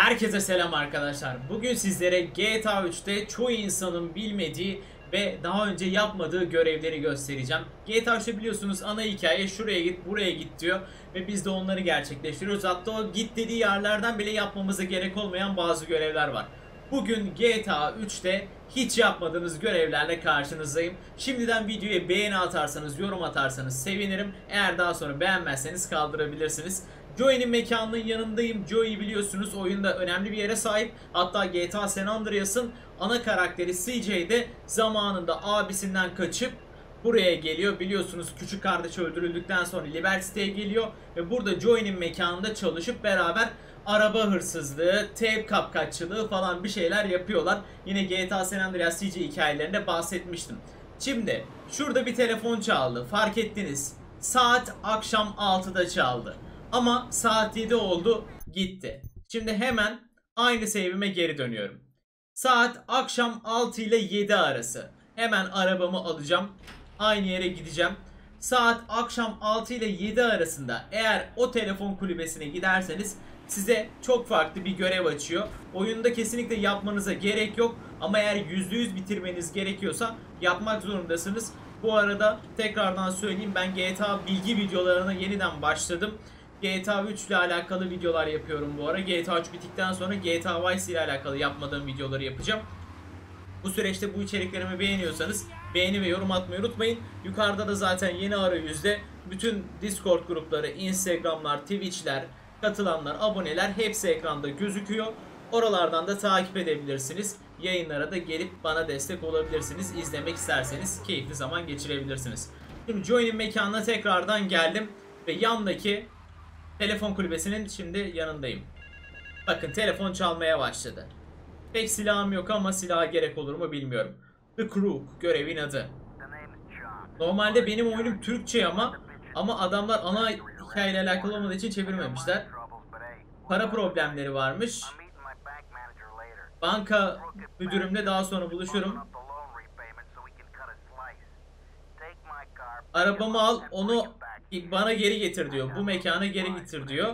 Herkese selam arkadaşlar. Bugün sizlere GTA 3'te çoğu insanın bilmediği ve daha önce yapmadığı görevleri göstereceğim. GTA 3'te biliyorsunuz ana hikaye şuraya git buraya git diyor ve biz de onları gerçekleştiriyoruz. Hatta o git dediği yerlerden bile yapmamıza gerek olmayan bazı görevler var. Bugün GTA 3'te hiç yapmadığınız görevlerle karşınızdayım. Şimdiden videoya beğeni atarsanız, yorum atarsanız sevinirim. Eğer daha sonra beğenmezseniz kaldırabilirsiniz. Joey'nin mekanının yanındayım. Joey biliyorsunuz oyunda önemli bir yere sahip. Hatta GTA San Andreas'ın ana karakteri CJ de zamanında abisinden kaçıp buraya geliyor. Biliyorsunuz küçük kardeşi öldürüldükten sonra Liberty City'ye geliyor. Ve burada Joey'nin mekanında çalışıp beraber araba hırsızlığı, tape kapkaççılığı falan bir şeyler yapıyorlar. Yine GTA San Andreas CJ hikayelerinde bahsetmiştim. Şimdi şurada bir telefon çaldı. Fark ettiniz. Saat akşam 6'da çaldı. Ama saat 7 oldu gitti. Şimdi hemen aynı save'ime geri dönüyorum. Saat akşam 6 ile 7 arası. Hemen arabamı alacağım. Aynı yere gideceğim. Saat akşam 6 ile 7 arasında eğer o telefon kulübesine giderseniz size çok farklı bir görev açıyor. Oyunda kesinlikle yapmanıza gerek yok. Ama eğer %100 bitirmeniz gerekiyorsa yapmak zorundasınız. Bu arada tekrardan söyleyeyim, ben GTA bilgi videolarına yeniden başladım. GTA 3 ile alakalı videolar yapıyorum bu ara. GTA 3 bittikten sonra GTA Vice ile alakalı yapmadığım videoları yapacağım. Bu süreçte bu içeriklerimi beğeniyorsanız beğeni ve yorum atmayı unutmayın. Yukarıda da zaten yeni arayüzde bütün Discord grupları, Instagram'lar, Twitch'ler, katılanlar, aboneler hepsi ekranda gözüküyor. Oralardan da takip edebilirsiniz. Yayınlara da gelip bana destek olabilirsiniz. İzlemek isterseniz keyifli zaman geçirebilirsiniz. Şimdi Joey'nin mekanına tekrardan geldim ve yandaki telefon kulübesinin şimdi yanındayım. Bakın telefon çalmaya başladı. Pek silahım yok ama silaha gerek olur mu bilmiyorum. The Crook görevin adı. Normalde benim oyunum Türkçe ama adamlar ana hikayeyle alakalı olmadığı için çevirmemişler. Para problemleri varmış. Banka müdürümle daha sonra buluşurum. Arabamı al, onu bana geri getir diyor. Bu mekana geri getir diyor.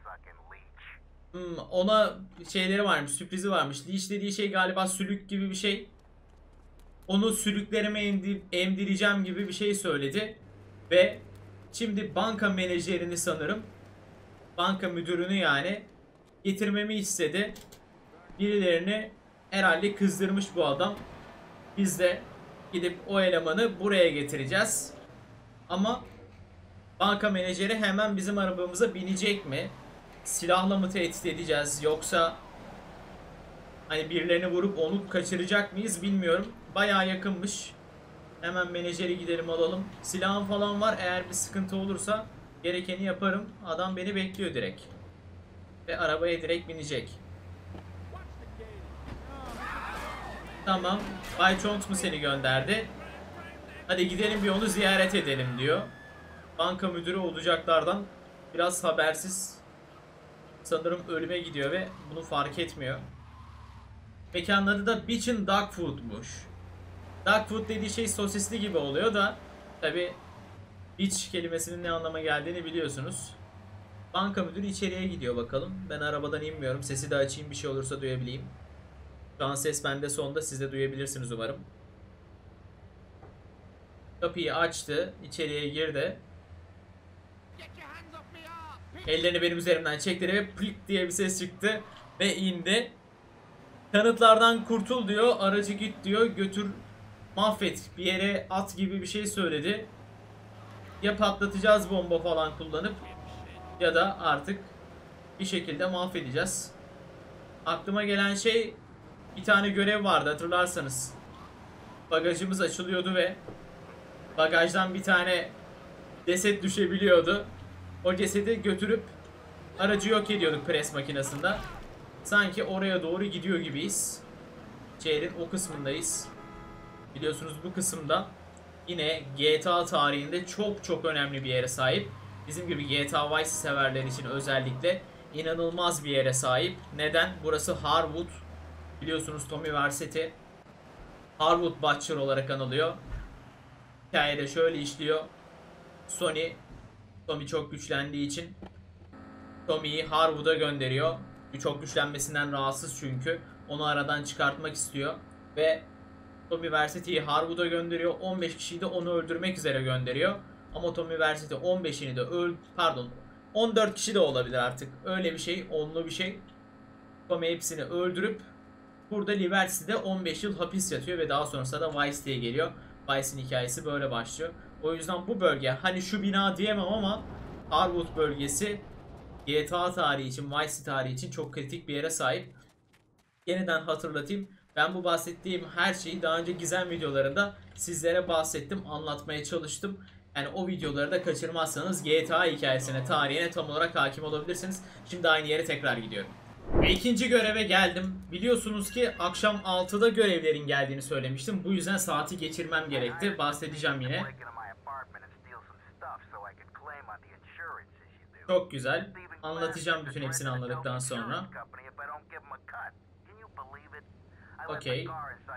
Ona şeyleri varmış, sürprizi varmış. Leash dediği şey galiba sülük gibi bir şey. Onu sülüklerime emdireceğim gibi bir şey söyledi. Ve şimdi banka menajerini sanırım, banka müdürünü yani getirmemi istedi. Birilerini herhalde kızdırmış bu adam. Biz de gidip o elemanı buraya getireceğiz. Ama banka menajeri hemen bizim arabamıza binecek mi? Silahla mı tehdit edeceğiz yoksa hani birilerini vurup onu kaçıracak mıyız bilmiyorum. Bayağı yakınmış. Hemen menajeri gidelim alalım. Silahım falan var, eğer bir sıkıntı olursa gerekeni yaparım. Adam beni bekliyor direkt. Ve arabaya direkt binecek. Tamam. Bay Jones mu seni gönderdi? Hadi gidelim bir onu ziyaret edelim diyor. Banka müdürü olacaklardan biraz habersiz. Sanırım ölüme gidiyor ve bunu fark etmiyor. Mekanın adı da Bitchin' Dog Food'muş. Dog food dediği şey sosisli gibi oluyor da tabi bitch kelimesinin ne anlama geldiğini biliyorsunuz. Banka müdürü içeriye gidiyor bakalım. Ben arabadan inmiyorum. Sesi de açayım, bir şey olursa duyabileyim. Şu an ses bende sonda, siz de duyabilirsiniz umarım. Kapıyı açtı. İçeriye girdi. Ellerini benim üzerimden çekti ve plik diye bir ses çıktı. Ve indi. Kanıtlardan kurtul diyor. Aracı git diyor. Götür mahvet. Bir yere at gibi bir şey söyledi. Ya patlatacağız bomba falan kullanıp ya da artık bir şekilde mahvedeceğiz. Aklıma gelen şey, bir tane görev vardı hatırlarsanız. Bagajımız açılıyordu ve bagajdan bir tane ceset düşebiliyordu. O cesedi götürüp aracı yok ediyorduk pres makinesinde. Sanki oraya doğru gidiyor gibiyiz. Şehrin o kısmındayız. Biliyorsunuz bu kısımda yine GTA tarihinde çok çok önemli bir yere sahip. Bizim gibi GTA Vice severler için özellikle inanılmaz bir yere sahip. Neden? Burası Harwood. Biliyorsunuz Tommy Vercetti Harwood Butcher olarak anılıyor. Hikayede şöyle işliyor. Tommy çok güçlendiği için Tommy'yi Harwood'a gönderiyor. Çok güçlenmesinden rahatsız çünkü. Onu aradan çıkartmak istiyor. Ve Tommy Vercetti'yi Harwood'a gönderiyor. 15 kişiyi de onu öldürmek üzere gönderiyor. Ama Tommy Vercetti 15'ini de pardon 14 kişi de olabilir artık. Öyle bir şey. Onlu bir şey. Tommy hepsini öldürüp burada Liberty'de 15 yıl hapis yatıyor ve daha sonrasında da Vice diye geliyor. Vice'in hikayesi böyle başlıyor. O yüzden bu bölge, hani şu bina diyemem ama Harwood bölgesi GTA tarihi için, Vice City tarihi için çok kritik bir yere sahip. Yeniden hatırlatayım. Ben bu bahsettiğim her şeyi daha önce gizem videolarında sizlere bahsettim, anlatmaya çalıştım. Yani o videoları da kaçırmazsanız GTA hikayesine, tarihine tam olarak hakim olabilirsiniz. Şimdi aynı yere tekrar gidiyorum. Ve ikinci göreve geldim. Biliyorsunuz ki akşam 6'da görevlerin geldiğini söylemiştim. Bu yüzden saati geçirmem gerekti. Bahsedeceğim yine. Çok güzel. Anlatacağım bütün hepsini anladıktan sonra. Okey.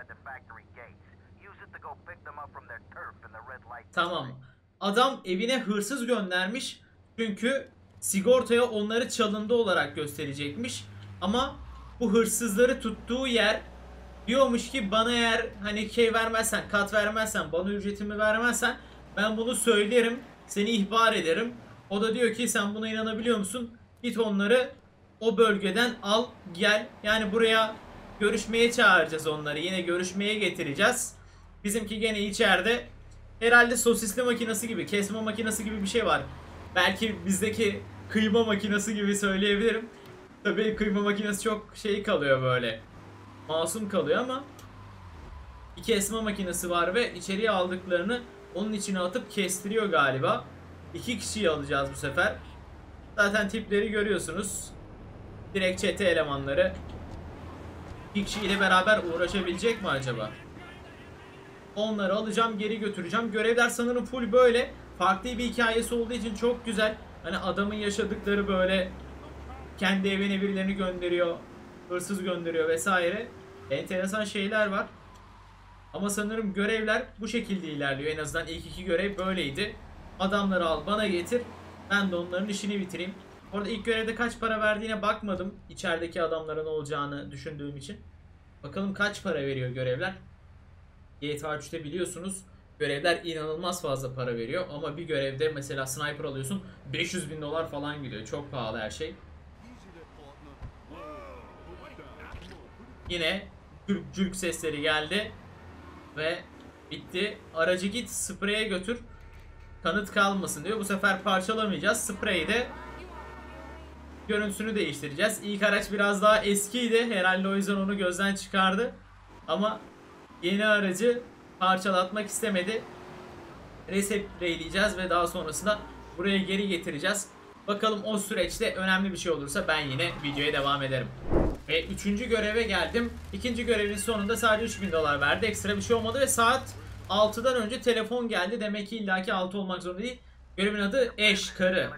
Tamam. Adam evine hırsız göndermiş. Çünkü sigortaya onları çalındı olarak gösterecekmiş. Ama bu hırsızları tuttuğu yer diyormuş ki bana eğer hani şey vermezsen, kat vermezsen, bana ücretimi vermezsen ben bunu söylerim, seni ihbar ederim. O da diyor ki sen buna inanabiliyor musun? Git onları o bölgeden al gel. Yani buraya görüşmeye çağıracağız onları. Yine görüşmeye getireceğiz. Bizimki gene içeride. Herhalde sosisli makinesi gibi, kesme makinesi gibi bir şey var. Belki bizdeki kıyma makinesi gibi söyleyebilirim. Tabii kıyma makinesi çok şey kalıyor böyle. Masum kalıyor ama bir kesme makinesi var ve içeriye aldıklarını onun içine atıp kestiriyor galiba. 2 kişiyi alacağız bu sefer. Zaten tipleri görüyorsunuz. Direkt çete elemanları. 2 kişiyle beraber uğraşabilecek mi acaba? Onları alacağım, geri götüreceğim. Görevler sanırım full böyle. Farklı bir hikayesi olduğu için çok güzel. Hani adamın yaşadıkları böyle kendi evine birilerini gönderiyor, hırsız gönderiyor vesaire. Enteresan şeyler var. Ama sanırım görevler bu şekilde ilerliyor. En azından ilk 2 görev böyleydi. Adamları al, bana getir. Ben de onların işini bitireyim. Orada ilk görevde kaç para verdiğine bakmadım. İçerideki adamların olacağını düşündüğüm için. Bakalım kaç para veriyor görevler. GTA 3'te biliyorsunuz görevler inanılmaz fazla para veriyor. Ama bir görevde mesela sniper alıyorsun 500.000 dolar falan gidiyor. Çok pahalı her şey. Yine cürk sesleri geldi. Ve bitti. Aracı git spreye götür. Kanıt kalmasın diyor. Bu sefer parçalamayacağız. Spreyi de görüntüsünü değiştireceğiz. İlk araç biraz daha eskiydi. Herhalde o yüzden onu gözden çıkardı. Ama yeni aracı parçalatmak istemedi. Resetleyeceğiz ve daha sonrasında buraya geri getireceğiz. Bakalım o süreçte önemli bir şey olursa ben yine videoya devam ederim. Ve 3. göreve geldim. 2. görevin sonunda sadece 3.000 dolar verdi. Ekstra bir şey olmadı ve saat 6'dan önce telefon geldi. Demek ki illaki 6 olmak zorunda değil. Görevin adı eş, karı.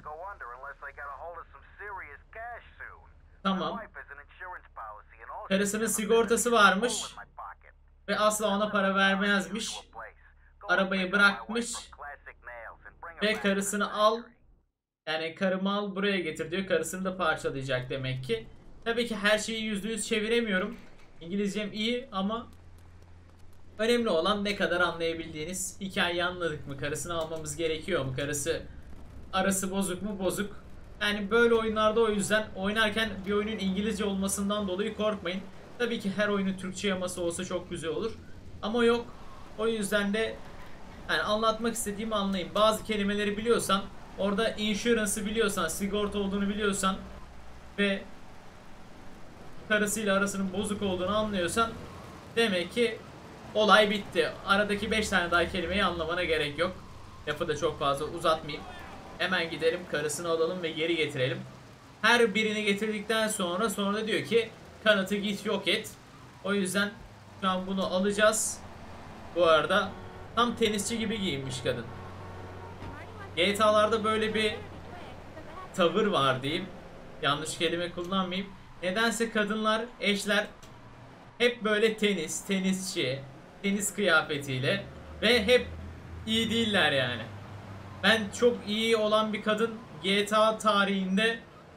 Tamam. Karısının sigortası varmış. Ve asla ona para vermezmiş. Arabayı bırakmış. Ve karısını al. Yani karımı al buraya getir diyor. Karısını da parçalayacak demek ki. Tabii ki her şeyi %100 çeviremiyorum. İngilizcem iyi ama önemli olan ne kadar anlayabildiğiniz. Hikayeyi anladık mı? Karısını almamız gerekiyor mu? Arası bozuk mu? Bozuk. Yani böyle oyunlarda o yüzden oynarken bir oyunun İngilizce olmasından dolayı korkmayın. Tabii ki her oyunun Türkçe yaması olsa çok güzel olur. Ama yok. O yüzden de yani anlatmak istediğimi anlayın. Bazı kelimeleri biliyorsan, orada insurance'ı biliyorsan, sigorta olduğunu biliyorsan ve karısıyla arasının bozuk olduğunu anlıyorsan demek ki olay bitti. Aradaki 5 tane daha kelimeyi anlamana gerek yok. Lafı da çok fazla uzatmayayım. Hemen gidelim, karısını alalım ve geri getirelim. Her birini getirdikten sonra da diyor ki kanıtı git yok et. O yüzden şu an bunu alacağız. Bu arada tam tenisçi gibi giyinmiş kadın. GTA'larda böyle bir tavır var diyeyim. Yanlış kelime kullanmayayım. Nedense kadınlar, eşler hep böyle tenisçi, tenis kıyafetiyle ve hep iyi değiller yani. Ben çok iyi olan bir kadın GTA tarihinde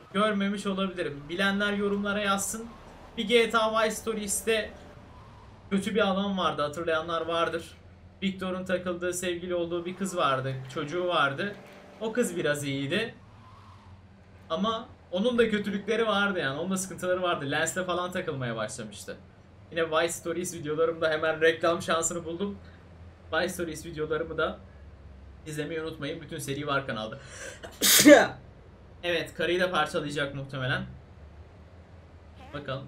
görmemiş olabilirim. Bilenler yorumlara yazsın. Bir GTA Vice Stories'te kötü bir adam vardı, hatırlayanlar vardır. Victor'un takıldığı, sevgili olduğu bir kız vardı, çocuğu vardı. O kız biraz iyiydi. Ama onun da kötülükleri vardı yani, onun da sıkıntıları vardı. Lens'le falan takılmaya başlamıştı. Yine Vice Stories videolarımda hemen reklam şansını buldum. Vice Stories videolarımı da izlemeyi unutmayın. Bütün seri var kanalda. Evet, karıyı da parçalayacak muhtemelen. Bakalım.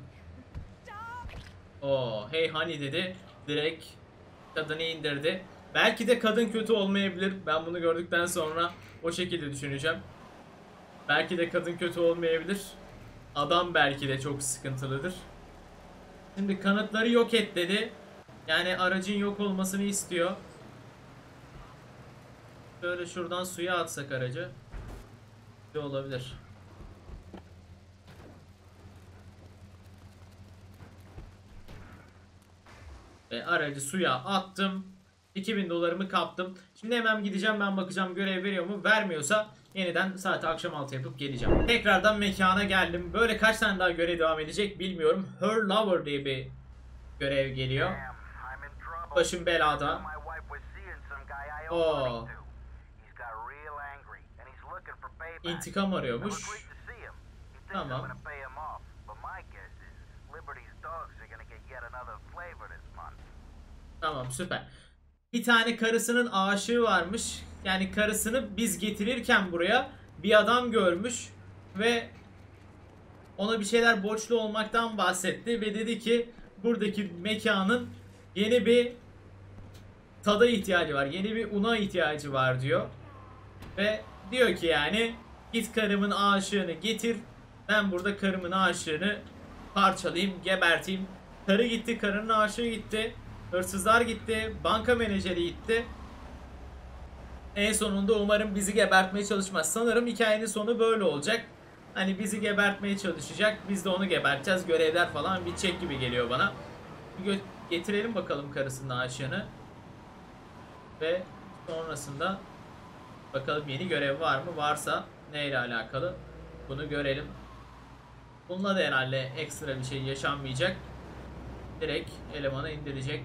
Oo, hey honey dedi. Direkt kadını indirdi. Belki de kadın kötü olmayabilir. Ben bunu gördükten sonra o şekilde düşüneceğim. Belki de kadın kötü olmayabilir. Adam belki de çok sıkıntılıdır. Şimdi kanıtları yok et dedi. Yani aracın yok olmasını istiyor. Şöyle şuradan suya atsak aracı. Ne olabilir? Ve aracı suya attım. 2000 dolarımı kaptım. Şimdi hemen gideceğim, ben bakacağım görev veriyor mu. Vermiyorsa yeniden saat akşam 6 yapıp geleceğim. Tekrardan mekana geldim. Böyle kaç tane daha görev devam edecek bilmiyorum. Her Lover diye bir görev geliyor. Başım belada. Oo. İntikam arıyormuş. Tamam. Tamam, süper. Bir tane karısının aşığı varmış. Yani karısını biz getirirken buraya bir adam görmüş ve ona bir şeyler borçlu olmaktan bahsetti ve dedi ki buradaki mekanın yeni bir tada ihtiyacı var. Yeni bir una ihtiyacı var diyor. Ve diyor ki yani git karımın aşığını getir. Ben burada karımın aşığını parçalayayım, geberteyim. Karı gitti, karının aşığı gitti. Hırsızlar gitti, banka menajeri gitti. En sonunda umarım bizi gebertmeye çalışmaz. Sanırım hikayenin sonu böyle olacak. Hani bizi gebertmeye çalışacak, biz de onu geberteceğiz. Görevler falan bitecek gibi geliyor bana. Getirelim bakalım karısının aşığını. Ve sonrasında bakalım yeni görev var mı? Varsa neyle alakalı? Bunu görelim. Bununla da herhalde ekstra bir şey yaşanmayacak. Direkt elemanı indirecek.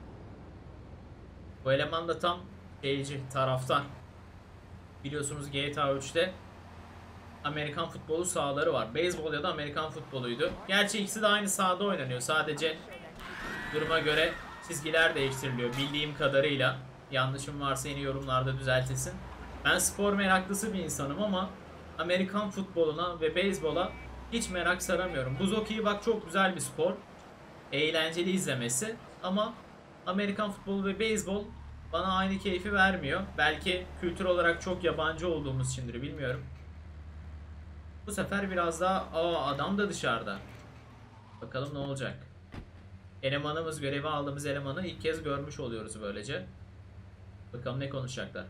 Bu eleman da tam şeyci, taraftar. Biliyorsunuz GTA 3'te Amerikan futbolu sahaları var. Beyzbol ya da Amerikan futboluydu. Gerçi ikisi de aynı sahada oynanıyor. Sadece duruma göre çizgiler değiştiriliyor bildiğim kadarıyla. Yanlışım varsa yeni yorumlarda düzeltilsin. Ben spor meraklısı bir insanım ama Amerikan futboluna ve beyzbola hiç merak saramıyorum. Buz hokeyi bak çok güzel bir spor. Eğlenceli izlemesi ama Amerikan futbolu ve beyzbol bana aynı keyfi vermiyor. Belki kültür olarak çok yabancı olduğumuz içindir, bilmiyorum. Bu sefer biraz daha adam da dışarıda. Bakalım ne olacak. Elemanımız, görevi aldığımız elemanı ilk kez görmüş oluyoruz böylece. Bakalım ne konuşacaklar.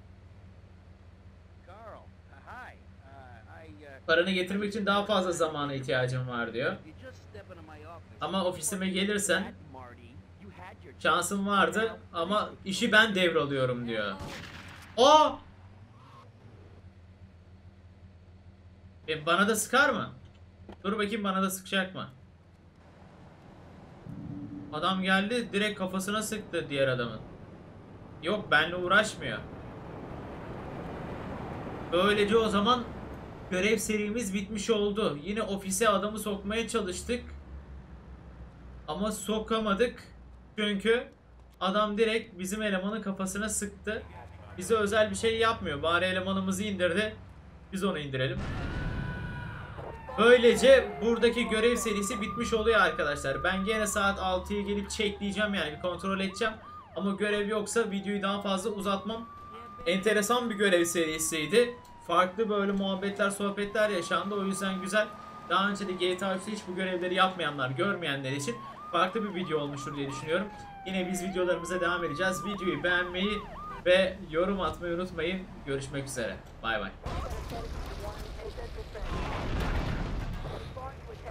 Paranı getirmek için daha fazla zamana ihtiyacım var diyor. Ama ofisime gelirsen şansım vardı ama işi ben devralıyorum diyor. Aa! Bana da sıkar mı? Dur bakayım, bana da sıkacak mı? Adam geldi direkt kafasına sıktı diğer adamın. Yok, benimle uğraşmıyor. Böylece o zaman görev serimiz bitmiş oldu. Yine ofise adamı sokmaya çalıştık. Ama sokamadık. Çünkü adam direkt bizim elemanın kafasına sıktı. Bize özel bir şey yapmıyor. Bari elemanımızı indirdi. Biz onu indirelim. Böylece buradaki görev serisi bitmiş oluyor arkadaşlar. Ben gene saat 6'ya gelip checkleyeceğim, yani bir kontrol edeceğim. Ama görev yoksa videoyu daha fazla uzatmam. Enteresan bir görev serisiydi. Farklı böyle muhabbetler, sohbetler yaşandı. O yüzden güzel. Daha önce de GTA 3'te hiç bu görevleri yapmayanlar, görmeyenler için farklı bir video olmuştur diye düşünüyorum. Yine biz videolarımıza devam edeceğiz. Videoyu beğenmeyi ve yorum atmayı unutmayın. Görüşmek üzere. Bay bay.